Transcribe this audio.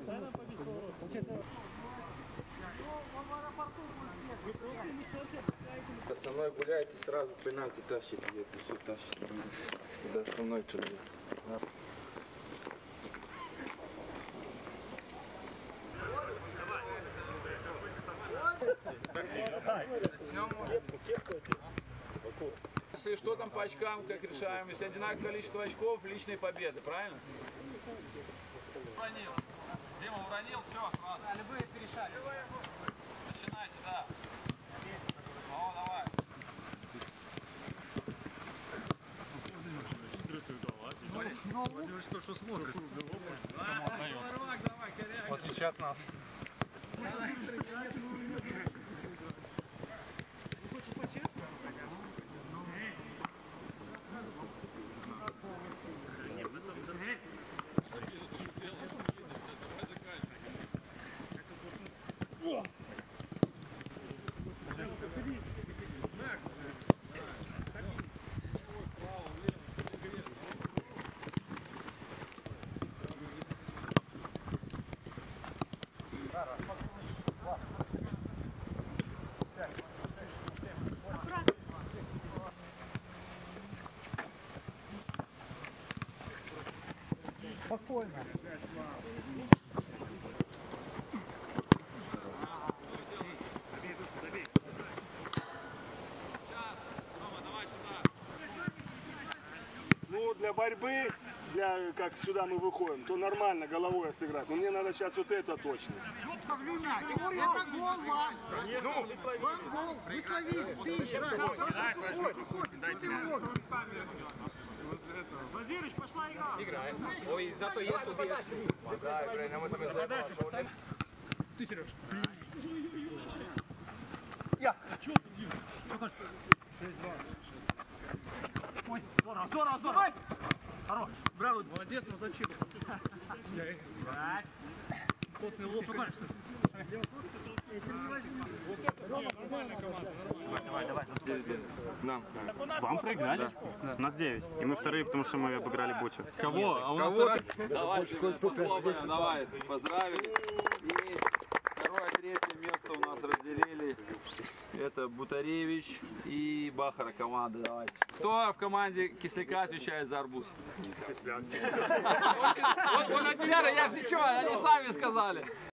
Со мной гуляете, сразу пенальти тащит, где-то все тащит. Да, со мной человек. Если что там по очкам, как решаем, если одинаковое количество очков, личные победы, правильно? Уронил. Дима уронил, все, сразу. Да, любые перешали. Начинайте, да. О, давай. Что смотрит? Давай, коряк. В отличие от нас. Спокойно. Ну, для борьбы, как сюда мы выходим, то нормально головой сыграть. Но мне надо сейчас вот это точно. Это гол, Вань. Вань, гол. Вы словили. Ты еще Вазирыч, пошла игра. Играем. Ой, зато есть удел. Да, играем, нам это мы. Ты, Сереж. Я. Чего ты делаешь? Спокойно. 6-2. Ой, здорово, здорово, здорово. Хорош. Браво. Молодец, но зачем? Потный лоб. Спокойно. Давай. Нам. Вам проиграли? Да. Нас 9. И мы вторые, потому что мы обыграли Бучу. Кого? А у нас давай, давай, поздравили. И второе, третье место у нас разделили. Это Бутаревич и Бахара команда. Давайте. Кто в команде Кисляка отвечает за арбуз? Кисляк. Он отвечает, я же ничего, они сами сказали.